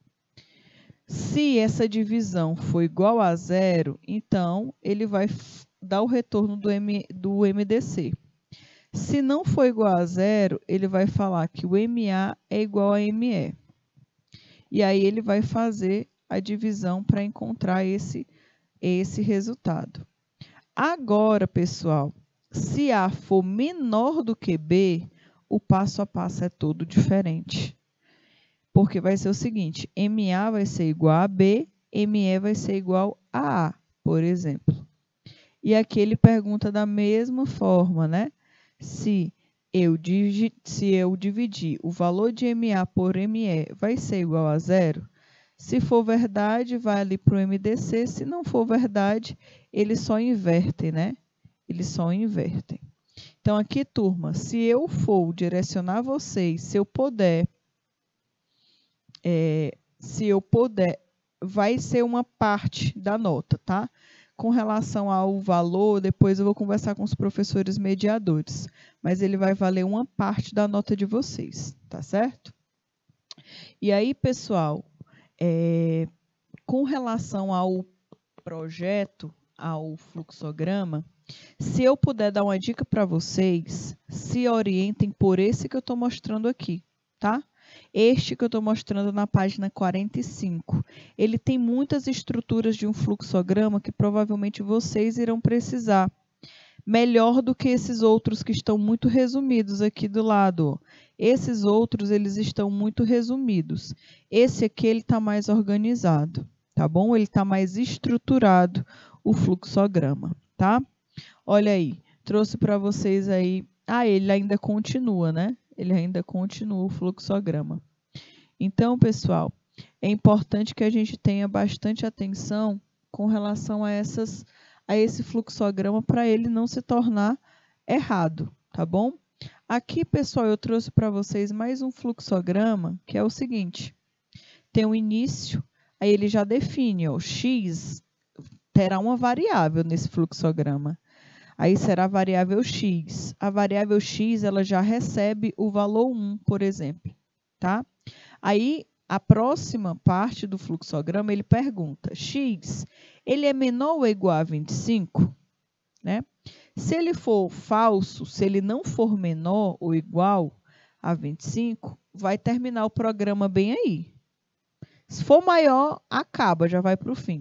Se essa divisão for igual a zero, então ele vai dar o retorno do, M, do M D C. Se não for igual a zero, ele vai falar que o M A é igual a M E. E aí ele vai fazer a divisão para encontrar esse, esse resultado. Agora, pessoal, se A for menor do que B, o passo a passo é todo diferente. Porque vai ser o seguinte, M A vai ser igual a B, M E vai ser igual a A, por exemplo. E aqui ele pergunta da mesma forma, né? Se eu, se eu dividir o valor de M A por M E, vai ser igual a zero? Se for verdade, vai ali para o M D C. Se não for verdade, eles só invertem, né? Eles só invertem. Então, aqui, turma, se eu for direcionar vocês, se eu puder, é, se eu puder, vai ser uma parte da nota, tá? Com relação ao valor, depois eu vou conversar com os professores mediadores, mas ele vai valer uma parte da nota de vocês, tá certo? E aí, pessoal, é, com relação ao projeto, ao fluxograma, se eu puder dar uma dica para vocês, se orientem por esse que eu estou mostrando aqui, tá? Este que eu estou mostrando na página quarenta e cinco. Ele tem muitas estruturas de um fluxograma que provavelmente vocês irão precisar. Melhor do que esses outros que estão muito resumidos aqui do lado. Esses outros, eles estão muito resumidos. Esse aqui, ele está mais organizado, tá bom? Ele está mais estruturado, o fluxograma, tá? Olha aí, trouxe para vocês aí... Ah, ele ainda continua, né? Ele ainda continua o fluxograma. Então, pessoal, é importante que a gente tenha bastante atenção com relação a, essas, a esse fluxograma para ele não se tornar errado, tá bom? Aqui, pessoal, eu trouxe para vocês mais um fluxograma, que é o seguinte. Tem um início, aí ele já define, ó, x terá uma variável nesse fluxograma. Aí será a variável x. A variável x, ela já recebe o valor um, por exemplo, tá? Aí, a próxima parte do fluxograma, ele pergunta, x, ele é menor ou igual a vinte e cinco? Né? Se ele for falso, se ele não for menor ou igual a vinte e cinco, vai terminar o programa bem aí. Se for maior, acaba, já vai para o fim.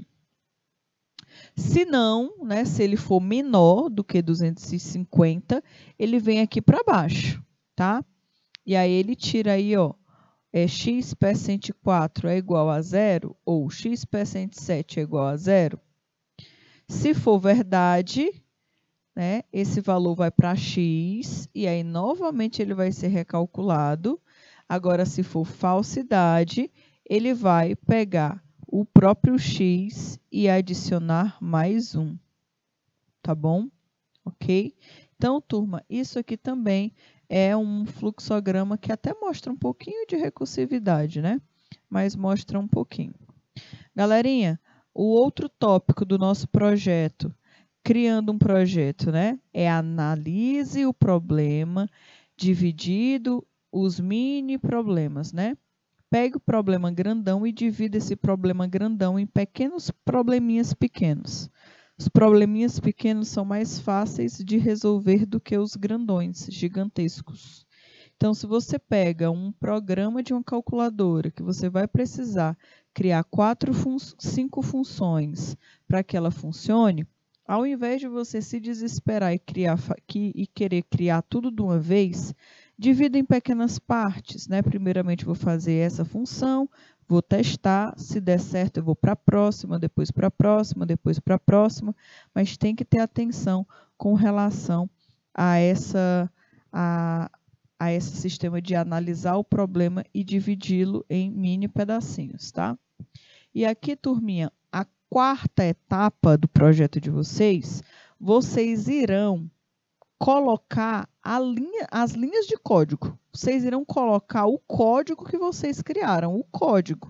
Se não, né, se ele for menor do que duzentos e cinquenta, ele vem aqui para baixo, tá? E aí ele tira aí, ó, é, x P cento e quatro é igual a zero ou x P cento e sete é igual a zero. Se for verdade, né, esse valor vai para x e aí novamente ele vai ser recalculado. Agora, se for falsidade, ele vai pegar o próprio x e adicionar mais um, tá bom? Ok? Então, turma, isso aqui também é um fluxograma que até mostra um pouquinho de recursividade, né? Mas mostra um pouquinho. Galerinha, o outro tópico do nosso projeto, criando um projeto, né? É analise o problema dividido os mini problemas, né? Pegue o problema grandão e divida esse problema grandão em pequenos probleminhas pequenos. Os probleminhas pequenos são mais fáceis de resolver do que os grandões, gigantescos. Então, se você pega um programa de uma calculadora que você vai precisar criar quatro, fun- cinco funções para que ela funcione, ao invés de você se desesperar e, criar, e querer criar tudo de uma vez, divida em pequenas partes, né? Primeiramente, vou fazer essa função, vou testar, se der certo eu vou para a próxima, depois para a próxima, depois para a próxima, mas tem que ter atenção com relação a, essa, a, a esse sistema de analisar o problema e dividi-lo em mini pedacinhos, tá? E aqui, turminha, a quarta etapa do projeto de vocês, vocês irão colocar a linha, as linhas de código. Vocês irão colocar o código que vocês criaram, o código.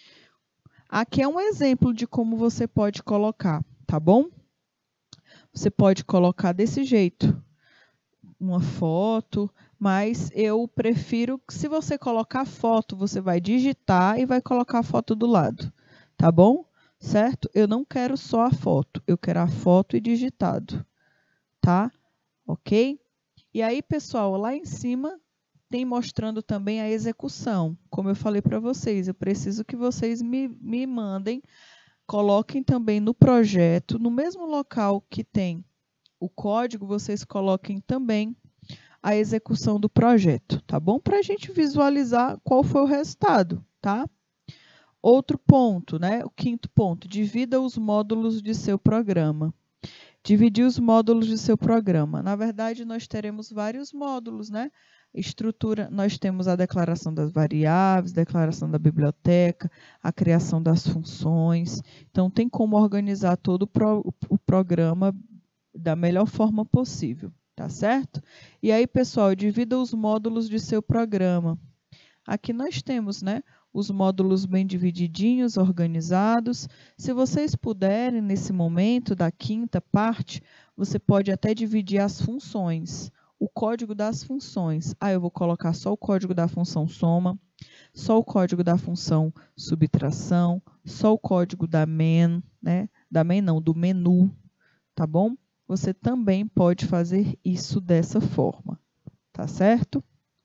Aqui é um exemplo de como você pode colocar, tá bom? Você pode colocar desse jeito, uma foto, mas eu prefiro que se você colocar foto, você vai digitar e vai colocar a foto do lado, tá bom? certo? Eu não quero só a foto, eu quero a foto e digitado, tá? Ok? E aí, pessoal, lá em cima tem mostrando também a execução. Como eu falei para vocês, eu preciso que vocês me, me mandem, coloquem também no projeto, no mesmo local que tem o código, vocês coloquem também a execução do projeto, tá bom? Para a gente visualizar qual foi o resultado, tá? Outro ponto, né? O quinto ponto, divida os módulos de seu programa. Dividir os módulos de seu programa. Na verdade, nós teremos vários módulos, né? Estrutura, nós temos a declaração das variáveis, declaração da biblioteca, a criação das funções. Então, tem como organizar todo o, pro, o programa da melhor forma possível, tá certo? E aí, pessoal, divida os módulos de seu programa. Aqui nós temos, né, os módulos bem divididinhos, organizados. Se vocês puderem, nesse momento da quinta parte, você pode até dividir as funções, o código das funções. Ah, eu vou colocar só o código da função soma, só o código da função subtração, só o código da main, né, da main não, do menu, tá bom? Você também pode fazer isso dessa forma, tá certo?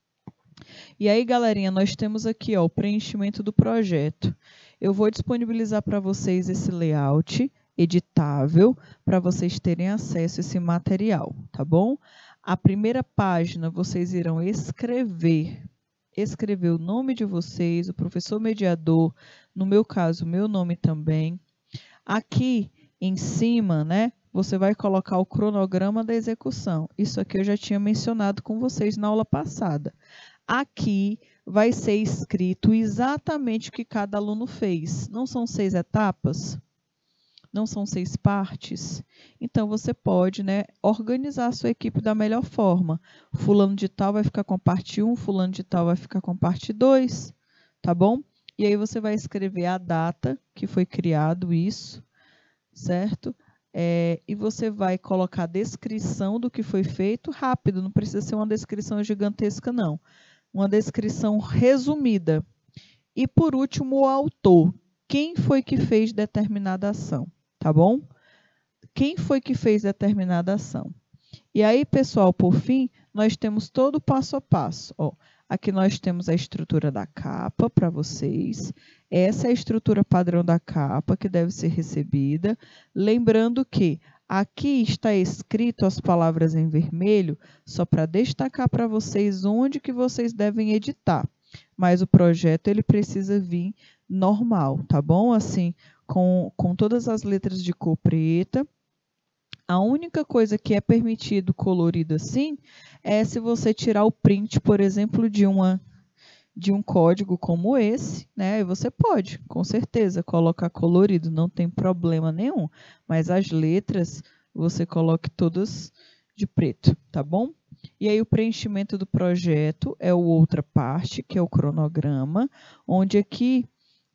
E aí, galerinha, nós temos aqui ó, o preenchimento do projeto. Eu vou disponibilizar para vocês esse layout editável para vocês terem acesso a esse material, tá bom? A primeira página vocês irão escrever, escrever o nome de vocês, o professor mediador, no meu caso, o meu nome também. Aqui em cima, né, você vai colocar o cronograma da execução. Isso aqui eu já tinha mencionado com vocês na aula passada. Aqui vai ser escrito exatamente o que cada aluno fez. Não são seis etapas? Não são seis partes? Então, você pode, né, organizar a sua equipe da melhor forma. Fulano de tal vai ficar com a parte um, fulano de tal vai ficar com a parte dois, tá bom? E aí você vai escrever a data que foi criado isso, certo? É, e você vai colocar a descrição do que foi feito rápido, não precisa ser uma descrição gigantesca, não. Uma descrição resumida. E, por último, o autor. Quem foi que fez determinada ação, tá bom? Quem foi que fez determinada ação? E aí, pessoal, por fim, nós temos todo o passo a passo. Ó, aqui nós temos a estrutura da capa para vocês. Essa é a estrutura padrão da capa que deve ser recebida. Lembrando que aqui está escrito as palavras em vermelho, só para destacar para vocês onde que vocês devem editar. Mas o projeto ele precisa vir normal, tá bom? Assim, com, com todas as letras de cor preta. A única coisa que é permitido colorido assim é se você tirar o print, por exemplo, de uma de um código como esse, né? E você pode, com certeza, colocar colorido, não tem problema nenhum. Mas as letras, você coloque todas de preto, tá bom? E aí o preenchimento do projeto é a outra parte, que é o cronograma, onde aqui,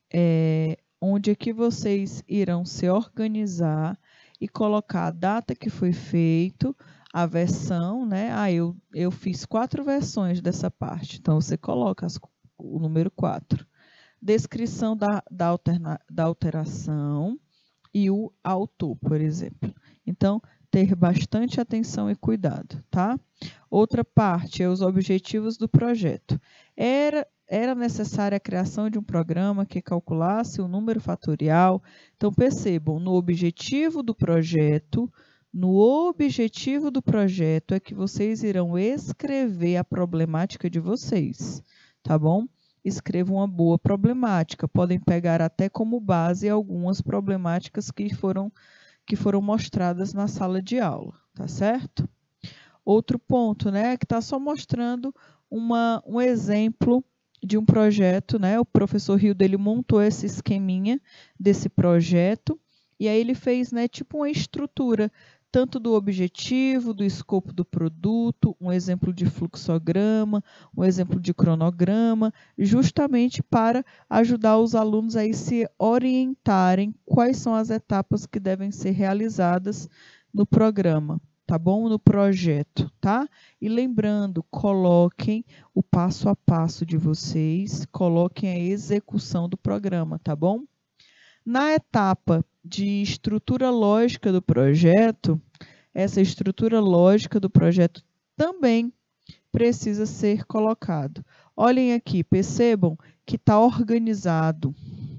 é, onde aqui vocês irão se organizar e colocar a data que foi feito, a versão, né? Ah, eu, eu fiz quatro versões dessa parte, então você coloca as, o número quatro. Descrição da, da, alterna, da alteração e o autor, por exemplo. Então, ter bastante atenção e cuidado, tá? Outra parte é os objetivos do projeto. Era, era necessária a criação de um programa que calculasse o número fatorial. Então, percebam, no objetivo do projeto, no objetivo do projeto é que vocês irão escrever a problemática de vocês, tá bom? Escrevam uma boa problemática. Podem pegar até como base algumas problemáticas que foram, que foram mostradas na sala de aula, tá certo? Outro ponto, né, que está só mostrando uma, um exemplo de um projeto, né? O professor Rildo, ele montou esse esqueminha desse projeto e aí ele fez, né, tipo uma estrutura tanto do objetivo, do escopo do produto, um exemplo de fluxograma, um exemplo de cronograma, justamente para ajudar os alunos a se orientarem quais são as etapas que devem ser realizadas no programa, tá bom? No projeto, tá? E lembrando, coloquem o passo a passo de vocês, coloquem a execução do programa, tá bom? Na etapa de estrutura lógica do projeto, essa estrutura lógica do projeto também precisa ser colocado. Olhem aqui, percebam que está organizado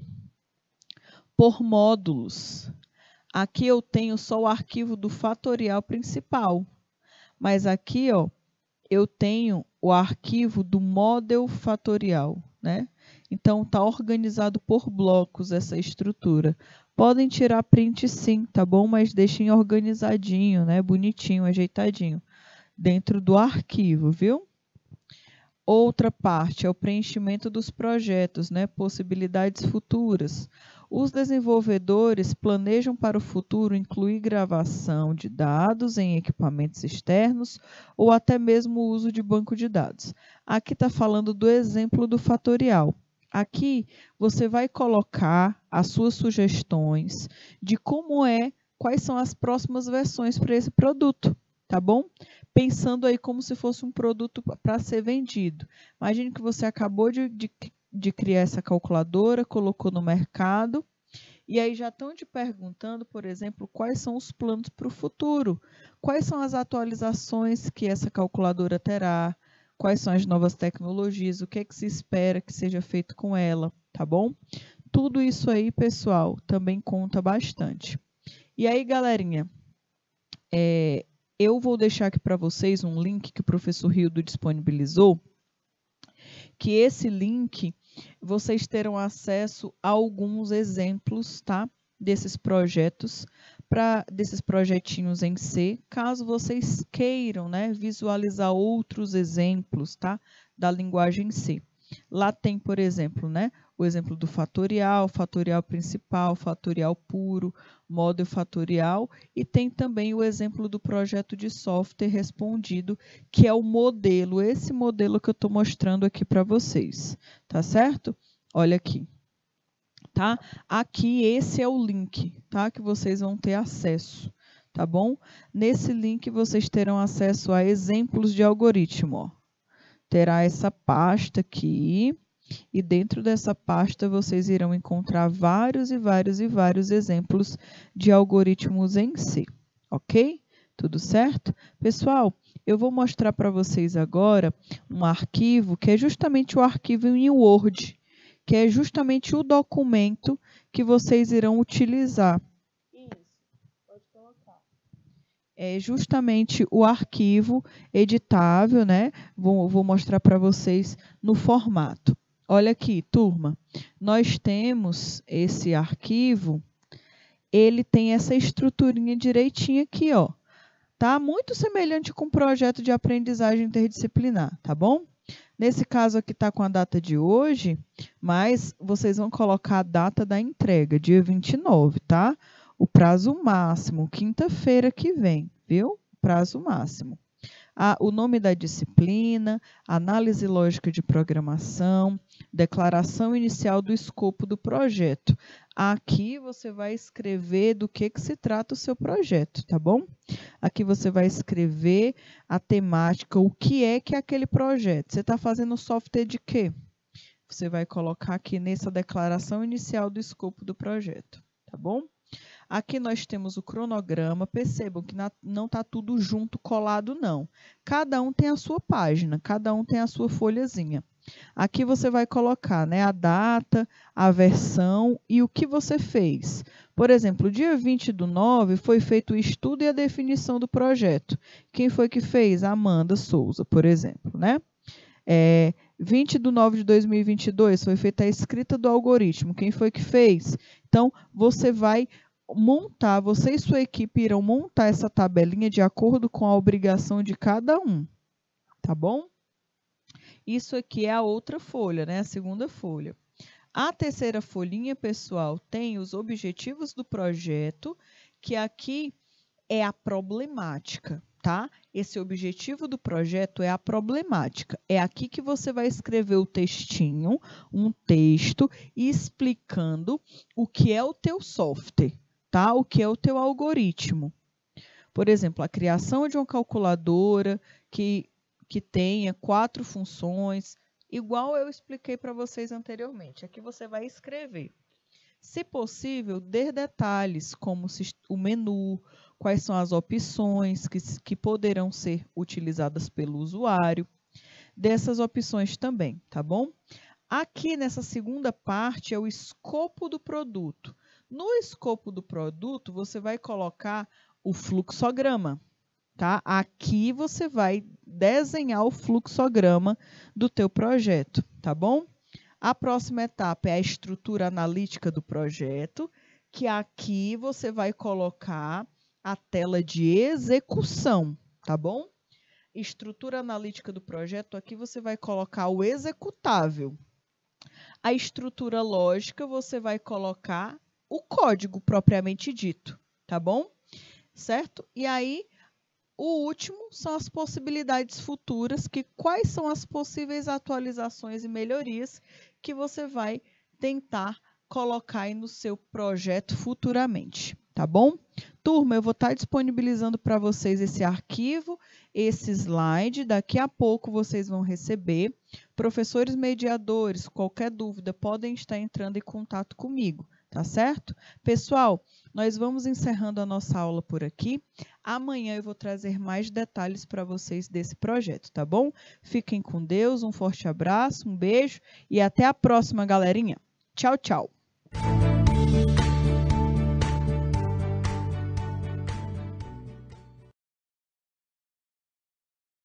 por módulos. Aqui eu tenho só o arquivo do fatorial principal, mas aqui, ó, eu tenho o arquivo do model fatorial, né? Então, está organizado por blocos essa estrutura. Podem tirar print sim, tá bom? Mas deixem organizadinho, né? Bonitinho, ajeitadinho, dentro do arquivo, viu? Outra parte é o preenchimento dos projetos, né? Possibilidades futuras. Os desenvolvedores planejam para o futuro incluir gravação de dados em equipamentos externos ou até mesmo o uso de banco de dados. Aqui está falando do exemplo do fatorial. Aqui você vai colocar as suas sugestões de como é, quais são as próximas versões para esse produto, tá bom? Pensando aí como se fosse um produto para ser vendido. Imagine que você acabou de, de, de criar essa calculadora, colocou no mercado, e aí já estão te perguntando, por exemplo, quais são os planos para o futuro, quais são as atualizações que essa calculadora terá, quais são as novas tecnologias, o que é que se espera que seja feito com ela, tá bom? Tudo isso aí, pessoal, também conta bastante. E aí, galerinha, é... eu vou deixar aqui para vocês um link que o professor Rildo disponibilizou, que esse link vocês terão acesso a alguns exemplos, tá? Desses projetos, pra, desses projetinhos em C, caso vocês queiram, né, visualizar outros exemplos, tá? Da linguagem C. Lá tem, por exemplo, né, o exemplo do fatorial, fatorial principal, fatorial puro, módulo fatorial, e tem também o exemplo do projeto de software respondido, que é o modelo, esse modelo que eu estou mostrando aqui para vocês, tá certo? Olha aqui, tá? Aqui esse é o link, tá? Que vocês vão ter acesso, tá bom? Nesse link vocês terão acesso a exemplos de algoritmo, ó. Terá essa pasta aqui, e dentro dessa pasta vocês irão encontrar vários e vários e vários exemplos de algoritmos em C, ok? Tudo certo? Pessoal, eu vou mostrar para vocês agora um arquivo que é justamente o arquivo em Word, que é justamente o documento que vocês irão utilizar. É justamente o arquivo editável, né? Vou, vou mostrar para vocês no formato. Olha aqui, turma, nós temos esse arquivo, ele tem essa estruturinha direitinha aqui, ó. Tá? Muito semelhante com o projeto de aprendizagem interdisciplinar, tá bom? Nesse caso aqui está com a data de hoje, mas vocês vão colocar a data da entrega, dia vinte e nove, tá? O prazo máximo, quinta-feira que vem, viu? Prazo máximo. Ah, o nome da disciplina, análise lógica de programação, declaração inicial do escopo do projeto. Aqui você vai escrever do que, que se trata o seu projeto, tá bom? Aqui você vai escrever a temática, o que é que é aquele projeto. Você está fazendo software de quê? Você vai colocar aqui nessa declaração inicial do escopo do projeto, tá bom? Aqui nós temos o cronograma, percebam que não está tudo junto, colado, não. Cada um tem a sua página, cada um tem a sua folhazinha. Aqui você vai colocar, né, a data, a versão e o que você fez. Por exemplo, dia vinte do nove foi feito o estudo e a definição do projeto. Quem foi que fez? Amanda Souza, por exemplo, né? É, vinte de nove de dois mil e vinte e dois foi feita a escrita do algoritmo. Quem foi que fez? Então, você vai montar, você e sua equipe irão montar essa tabelinha de acordo com a obrigação de cada um, tá bom? Isso aqui é a outra folha, né? A segunda folha. A terceira folhinha, pessoal, tem os objetivos do projeto, que aqui é a problemática, tá? Esse objetivo do projeto é a problemática. É aqui que você vai escrever o textinho, um texto, explicando o que é o teu software, tá? O que é o teu algoritmo. Por exemplo, a criação de uma calculadora que, que tenha quatro funções, igual eu expliquei para vocês anteriormente. Aqui você vai escrever. Se possível, dê detalhes, como o menu, quais são as opções que, que poderão ser utilizadas pelo usuário, dessas opções também, tá bom? Aqui nessa segunda parte é o escopo do produto. No escopo do produto, você vai colocar o fluxograma, tá? Aqui você vai desenhar o fluxograma do teu projeto, tá bom? A próxima etapa é a estrutura analítica do projeto, que aqui você vai colocar a tela de execução, tá bom? Estrutura analítica do projeto, aqui você vai colocar o executável. A estrutura lógica, você vai colocar o código propriamente dito, tá bom? Certo? E aí, o último são as possibilidades futuras, que quais são as possíveis atualizações e melhorias que você vai tentar colocar aí no seu projeto futuramente, tá bom? Turma, eu vou estar disponibilizando para vocês esse arquivo, esse slide, daqui a pouco vocês vão receber. Professores mediadores, qualquer dúvida, podem estar entrando em contato comigo, tá certo? Pessoal, nós vamos encerrando a nossa aula por aqui. Amanhã eu vou trazer mais detalhes para vocês desse projeto, tá bom? Fiquem com Deus, um forte abraço, um beijo e até a próxima, galerinha. Tchau, tchau!